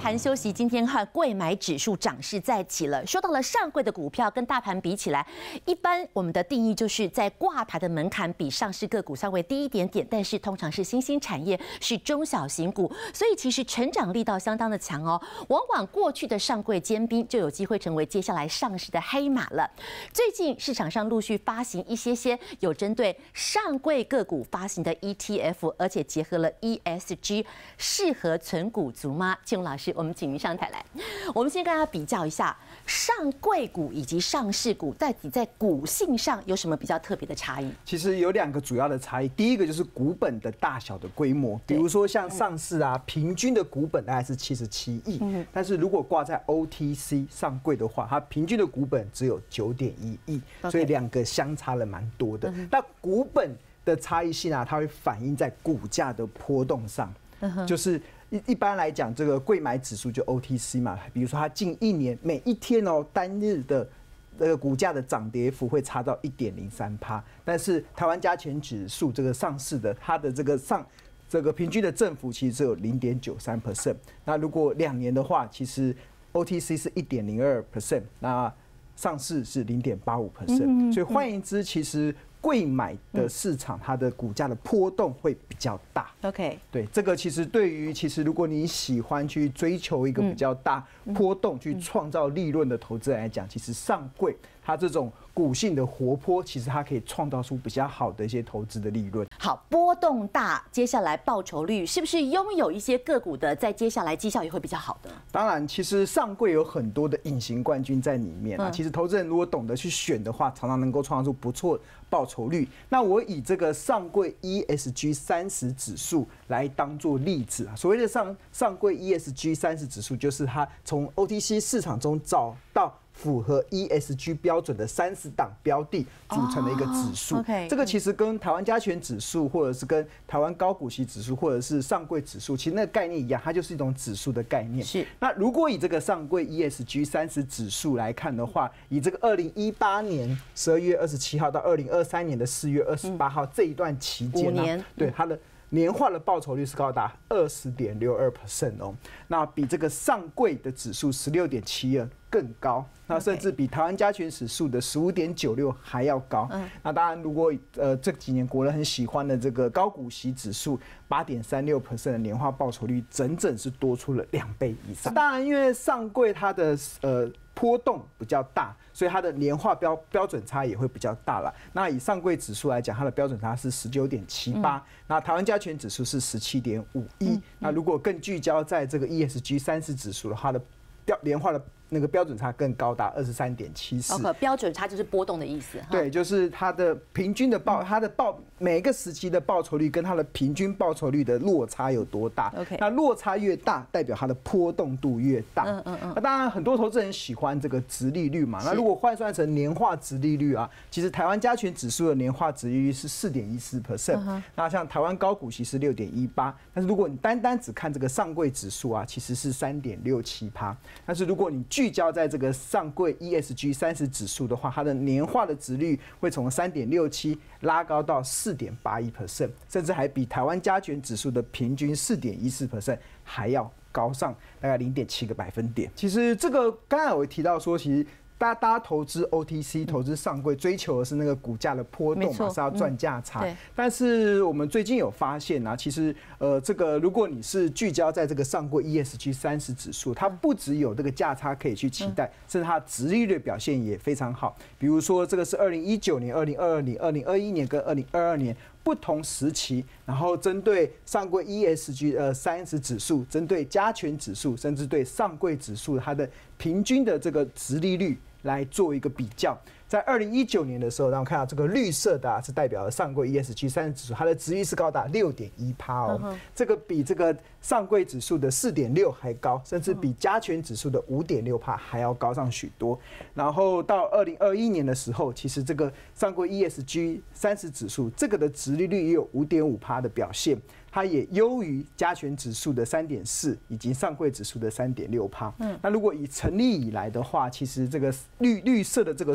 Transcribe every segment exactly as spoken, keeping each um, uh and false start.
盘休息，今天看贵买指数涨势再起了。说到了上柜的股票跟大盘比起来，一般我们的定义就是在挂牌的门槛比上市个股稍微低一点点，但是通常是新兴产业，是中小型股，所以其实成长力道相当的强哦。往往过去的上柜尖兵就有机会成为接下来上市的黑马了。最近市场上陆续发行一些些有针对上柜个股发行的 E T F， 而且结合了 E S G， 适合存股族吗？庆荣老师，我们请您上台来。我们先跟大家比较一下上柜股以及上市股到底在股性上有什么比较特别的差异？ 其实有两个主要的差异，第一个就是股本的大小的规模，比如说像上市啊，平均的股本大概是七十七亿，但是如果挂在 O T C 上柜的话，它平均的股本只有九点一亿，所以两个相差了蛮多的。那股本的差异性啊，它会反映在股价的波动上，就是一一般来讲，这个贵买指数就 O T C 嘛，比如说它近一年每一天哦单日的这个股价的涨跌幅会差到一点零三趴，但是台湾加权指数这个上市的它的这个上这个平均的振幅其实只有零点九三 percent， 那如果两年的话，其实 O T C 是一点零二 percent， 那上市是零点八五 percent， 所以换言之，其实贵买的市场，它的股价的波动会比较大。 OK， 对，这个其实对于其实如果你喜欢去追求一个比较大波动、去创造利润的投资人来讲，其实上柜它这种股性的活泼，其实它可以创造出比较好的一些投资的利润。 好，波动大，接下来报酬率是不是拥有一些个股的，在接下来绩效也会比较好的？ 当然，其实上柜有很多的隐形冠军在里面啊。其实投资人如果懂得去选的话，常常能够创造出不错报酬率。那我以这个上柜 E S G 三十指数来当做例子啊。所谓的上上柜 E S G 三十指数，就是它从 O T C 市场中找到符合 E S G 标准的三十档标的组成的一个指数。 Oh, okay. 这个其实跟台湾加权指数，或者是跟台湾高股息指数，或者是上柜指数，其实那个概念一样，它就是一种指数的概念。 是。 那如果以这个上柜 E S G 三十指数来看的话，以这个二零一八年十二月二十七号到二零二三年的四月二十八号这一段期间呢、啊，对它的年化的报酬率是高达二十点六二 percent 哦，那比这个上柜的指数十六点七二更高，那甚至比台湾加权指数的十五点九六还要高。那当然，如果呃这几年国人很喜欢的这个高股息指数八点三六 percent 的年化报酬率，整整是多出了两倍以上。当然，因为上柜它的呃波动比较大，所以它的年化标标准差也会比较大了。那以上柜指数来讲，它的标准差是十九点七八，那台湾加权指数是十七点五一。那如果更聚焦在这个 E S G 三十指数的话，它的标年化的那个标准差更高达二十三点七四。 OK， 标准差就是波动的意思。 对，就是它的平均的报，它的报每一个时期的报酬率跟它的平均报酬率的落差有多大 ？OK， 那落差越大，代表它的波动度越大。嗯嗯嗯。那当然，很多投资人喜欢这个殖利率嘛。那如果换算成年化殖利率啊，其实台湾加权指数的年化殖利率是四点一四 percent。那像台湾高股息是六点一八，但是如果你单单只看这个上柜指数啊，其实是三点六七趴。但是如果你聚焦在这个上柜 E S G 三十指数的话，它的年化的殖率会从三点六七拉高到四点八一 percent， 甚至还比台湾加权指数的平均四点一四 percent 还要高上大概零点七个百分点。其实这个刚才我提到说，其实大家大家投资 O T C 投资上柜，追求的是那个股价的波动嘛，是要赚价差。嗯、但是我们最近有发现啊，其实呃，这个如果你是聚焦在这个上柜 E S G 三十指数，它不只有这个价差可以去期待，嗯、甚至它的殖利率表现也非常好。比如说，这个是二零一九年、二零二二年、二零二一年跟二零二二年不同时期，然后针对上柜 E S G 呃三十指数，针对加权指数，甚至对上柜指数它的平均的这个殖利率来做一个比较。在二零一九年的时候，让我看到这个绿色的、啊、是代表了上柜 E S G 三十指数，它的殖利率是高达六点一趴哦，嗯、这个比这个上柜指数的四点六还高，甚至比加权指数的五点六趴还要高上许多。然后到二零二一年的时候，其实这个上柜 E S G 三十指数这个的殖利率也有五点五趴的表现。它也优于加权指数的三点四，以及上柜指数的三点六趴。嗯，那如果以成立以来的话，其实这个绿绿色的这个柱状。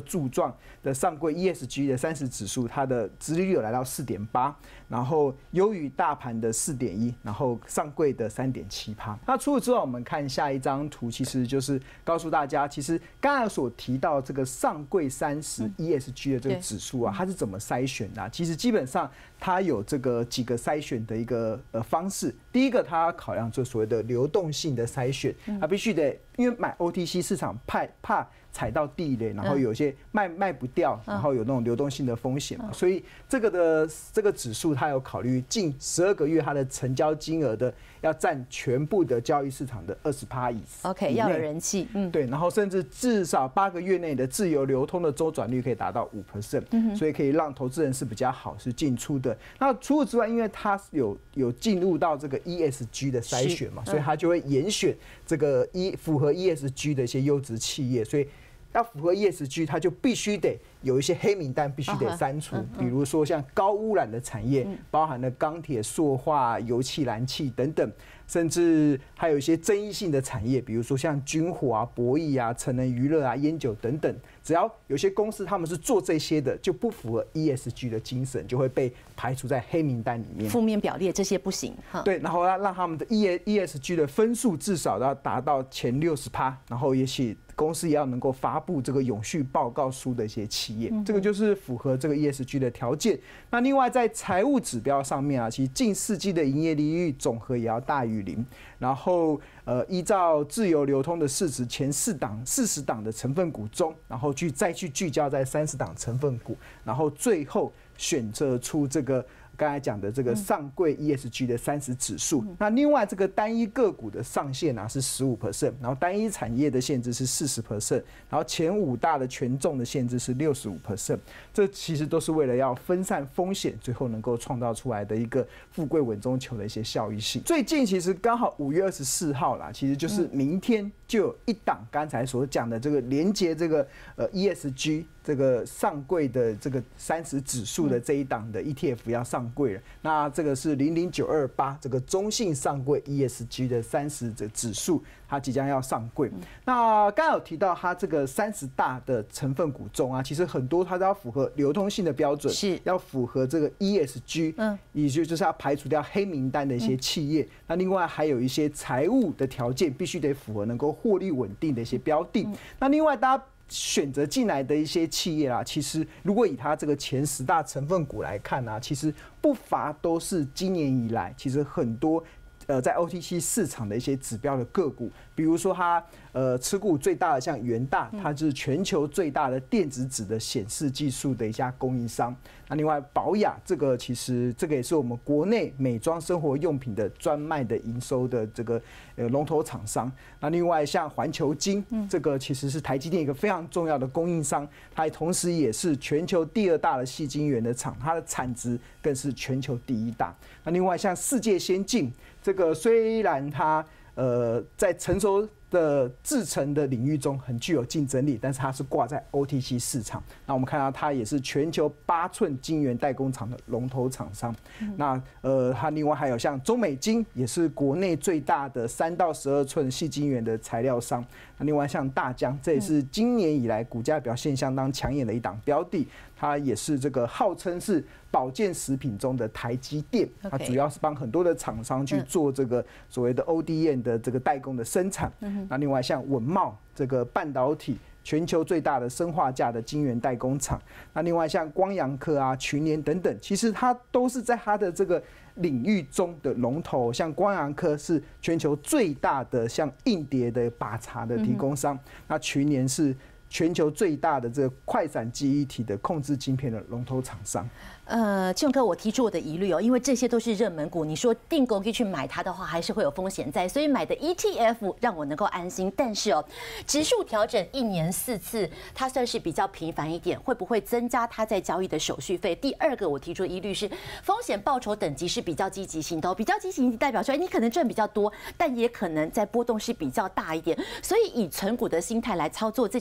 创的上柜 E S G 的三十指数，它的殖利率有来到 四点八， 然后优于大盘的 四点一， 然后上柜的 三点七趴。那除此之外，我们看下一张图，其实就是告诉大家，其实刚才所提到这个上柜三十 E S G 的这个指数啊，它是怎么筛选的啊？其实基本上它有这个几个筛选的一个呃方式。第一个，它考量就所谓的流动性的筛选，它必须得因为买 O T C 市场怕怕踩到地雷，然后有些卖卖不掉，然后有那种流动性的风险嘛，所以这个的这个指数它有考虑近十二个月它的成交金额的要占全部的交易市场的二十趴以上。 OK， 要有人气，嗯， 对，然后甚至至少八个月内的自由流通的周转率可以达到五 percent， 所以可以让投资人是比较好是进出的。那除此之外，因为它有有进入到这个 E S G 的筛选嘛，所以它就会严选这个 E 符合 E S G 的一些优质企业，所以要符合 E S G， 它就必须得有一些黑名单，必须得删除。比如说像高污染的产业，包含了钢铁、塑化、油气、燃气等等，甚至还有一些争议性的产业，比如说像军火啊、博弈啊、成人娱乐啊、烟酒等等。只要有些公司他们是做这些的，就不符合 E S G 的精神，就会被排除在黑名单里面。 负面表列这些不行。 对，然后要让他们的 E S G 的分数至少要达到前六十趴，然后也许公司也要能够发布这个永续报告书的一些企业，这个就是符合这个 E S G 的条件。那另外在财务指标上面啊，其实近四季的营业利率总和也要大于零，然后呃依照自由流通的市值前四档四十档的成分股中，然后去再去聚焦在三十档成分股，然后最后选择出这个刚才讲的这个上柜 E S G 的三十指数。那另外这个单一个股的上限啊是 百分之十五， 然后单一产业的限制是 百分之四十， 然后前五大的权重的限制是 百分之六十五。 这其实都是为了要分散风险，最后能够创造出来的一个富贵稳中求的一些效益性。最近其实刚好五月二十四号啦，其实就是明天就有一档刚才所讲的这个连接这个呃 E S G 这个上柜的这个三十指数的这一档的 E T F 要上柜了。那这个是零零九二八这个中信上柜 E S G 的三十的指数，它即将要上柜。那刚刚有提到它这个三十大的成分股中啊，其实很多它都要符合流通性的标准， 是要符合这个 E S G， 嗯，也就就是要排除掉黑名单的一些企业。那另外还有一些财务的条件必须得符合能够获利稳定的一些标的。那另外大家选择进来的一些企业啊，其实如果以它这个前十大成分股来看啊，其实不乏都是今年以来其实很多呃在 O T C 市场的一些指标的个股，比如说它呃持股最大的像元大，它就是全球最大的电子纸的显示技术的一家供应商。那另外宝雅这个其实这个也是我们国内美妆生活用品的专卖的营收的这个呃龙头厂商。那另外像环球晶，这个其实是台积电一个非常重要的供应商，它同时也是全球第二大的矽晶圆的厂，它的产值更是全球第一大。那另外像世界先进，这个虽然它呃在成熟的制程的领域中很具有竞争力，但是它是挂在 O T C 市场。那我们看到它也是全球八寸晶圆代工厂的龙头厂商。那呃，它另外还有像中美晶，也是国内最大的三到十二寸矽晶圆的材料商。那另外像大疆，这也是今年以来股价表现相当抢眼的一档标的。它也是这个号称是保健食品中的台积电，它主要是帮很多的厂商去做这个所谓的 O D M 的这个代工的生产。那另外像稳懋这个半导体全球最大的砷化镓的晶圆代工厂，那另外像光阳科啊、群联等等，其实它都是在它的这个领域中的龙头。像光阳科是全球最大的像硬碟的把茶的提供商，那群联是全球最大的这个快闪记忆体的控制晶片的龙头厂商。 呃，庆哥，我提出我的疑虑哦，因为这些都是热门股，你说定公可以去买它的话，还是会有风险在，所以买的 E T F 让我能够安心。但是哦，指数调整一年四次，它算是比较频繁一点，会不会增加它在交易的手续费？第二个，我提出的疑虑是风险报酬等级是比较积极型的哦，比较积极型代表说，你可能赚比较多，但也可能在波动是比较大一点。所以以存股的心态来操作这种商品。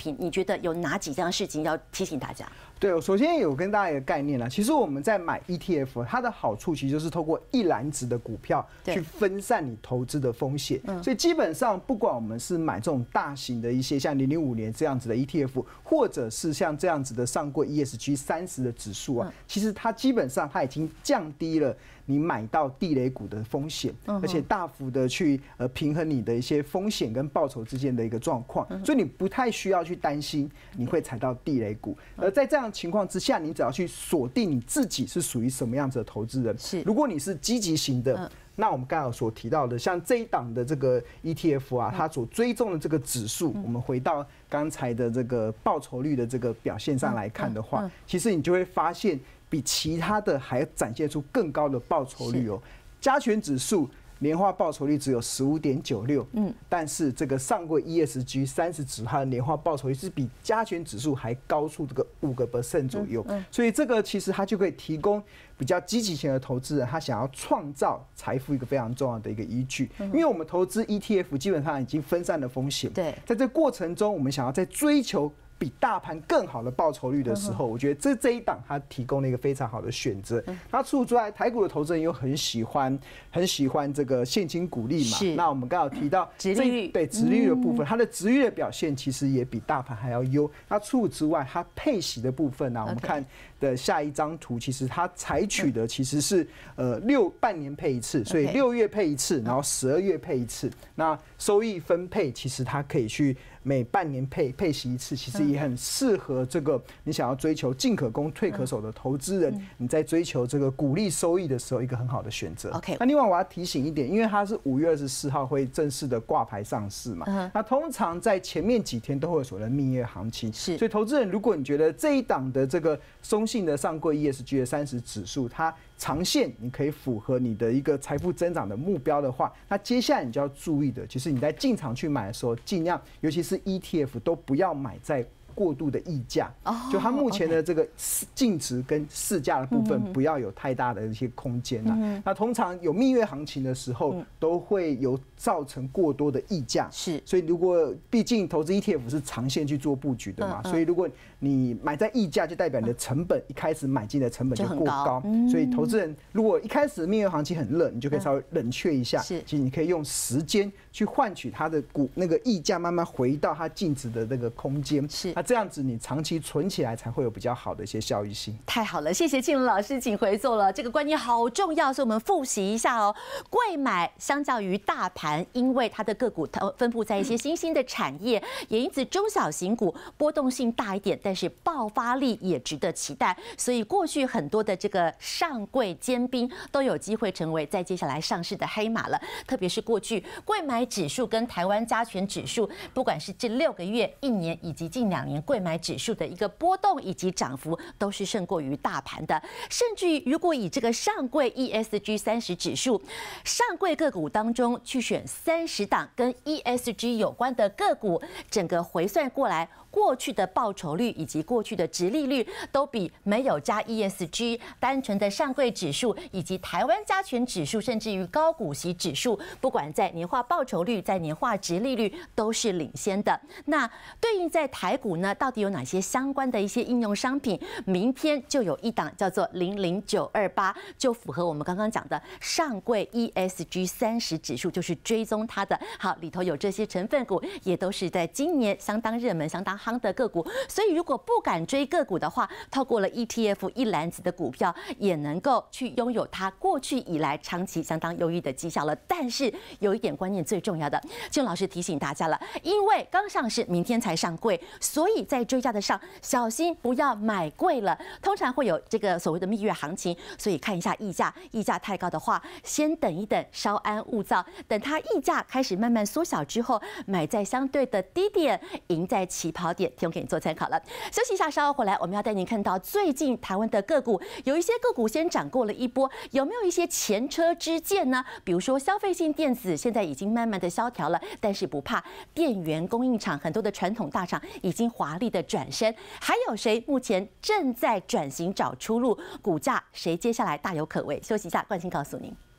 品，你觉得有哪几样事情要提醒大家？ 对，首先有跟大家一个概念啦，其实我们在买 E T F， 它的好处其实就是透过一篮子的股票去分散你投资的风险。所以基本上不管我们是买这种大型的一些像零零五年这样子的 E T F， 或者是像这样子的上柜 E S G 三十的指数啊，其实它基本上它已经降低了你买到地雷股的风险，而且大幅的去呃平衡你的一些风险跟报酬之间的一个状况，所以你不太需要去担心你会踩到地雷股。而在这样的情况之下，你只要去锁定你自己是属于什么样子的投资人。是，如果你是积极型的，那我们刚才所提到的，像这一档的这个 E T F 啊，它所追踪的这个指数，我们回到刚才的这个报酬率的这个表现上来看的话，其实你就会发现比其他的还展现出更高的报酬率哦。加权指数年化报酬率只有十五点九六，嗯，但是这个上柜 E S G 三十指它的年化报酬率是比加权指数还高出这个五个 percent 左右，所以这个其实它就可以提供比较积极型的投资人，他想要创造财富一个非常重要的一个依据。因为我们投资 E T F 基本上已经分散了风险，对，在这过程中，我们想要在追求比大盘更好的报酬率的时候，我觉得这这一档它提供了一个非常好的选择。那除此之外，台股的投资人又很喜欢很喜欢这个现金股利嘛。那我们刚好提到殖利率， 对殖利率的部分，它的殖利率的表现其实也比大盘还要优。那除此之外，它配息的部分呢，我们看的下一张图，其实它采取的其实是呃六半年配一次，所以六月配一次，然后十二月配一次。那收益分配其实它可以去每半年配配息一次，其实也很适合这个你想要追求进可攻退可守的投资人，你在追求这个股利收益的时候，一个很好的选择。OK， 那另外我要提醒一点，因为它是五月二十四号会正式的挂牌上市嘛，那通常在前面几天都会有所谓的蜜月行情，是，所以投资人如果你觉得这一档的这个中性的上柜 E S G 的三十指数，它长线你可以符合你的一个财富增长的目标的话，那接下来你就要注意的，就是你在进场去买的时候，尽量尤其是 E T F 都不要买在过度的溢价，就它目前的这个净值跟市价的部分不要有太大的一些空间啊。那通常有蜜月行情的时候，都会有造成过多的溢价，是。所以如果毕竟投资 E T F 是长线去做布局的嘛，所以如果你买在溢价，就代表你的成本一开始买进的成本就过高，所以投资人如果一开始蜜月行情很热，你就可以稍微冷却一下，其实你可以用时间去换取它的股那个溢价慢慢回到它净值的那个空间，是。那这样子你长期存起来才会有比较好的一些效益性。 太好了，谢谢庆伦老师，请回座了。这个观念好重要，所以我们复习一下哦。贵买相较于大盘，因为它的个股分布在一些新兴的产业，也因此中小型股波动性大一点，但是爆发力也值得期待。所以过去很多的这个上柜尖兵都有机会成为在接下来上市的黑马了。特别是过去贵买指数跟台湾加权指数，不管是这六个月、一年以及近两年贵买指数的一个波动以及涨幅，都是胜过于大盘的。甚至于如果以这个上柜 E S G 三十指数，上柜个股当中去选三十档跟 E S G 有关的个股，整个回算过来，过去的报酬率以及过去的殖利率都比没有加 E S G 单纯的上柜指数以及台湾加权指数，甚至于高股息指数，不管在年化报酬率、在年化殖利率都是领先的。那对应在台股呢，到底有哪些相关的一些应用商品？明天就有一档叫做零零九二八，就符合我们刚刚讲的上柜 E S G 三十指数，就是追踪它的。好，里头有这些成分股，也都是在今年相当热门、相当夯的个股。所以如果不敢追个股的话，透过了 E T F 一篮子的股票，也能够去拥有它过去以来长期相当优异的绩效了。但是有一点观念最重要的，庆老师提醒大家了，因为刚上市，明天才上柜，所以在追价的上小心不要买贵了。通常会有这个所谓的蜜月行情，所以看一下溢价，溢价太高的话，先等一等，稍安勿躁，等它溢价开始慢慢缩小之后，买在相对的低点，赢在起跑点，提供给你做参考了。休息一下，稍后回来，我们要带您看到最近台湾的个股，有一些个股先涨过了一波，有没有一些前车之鉴呢？比如说消费性电子现在已经慢慢的萧条了，但是不怕，电源供应厂很多的传统大厂已经华丽的转身，还有谁目前正在转型找出路？股价谁接下来大有可为？休息一下，冠清告诉您。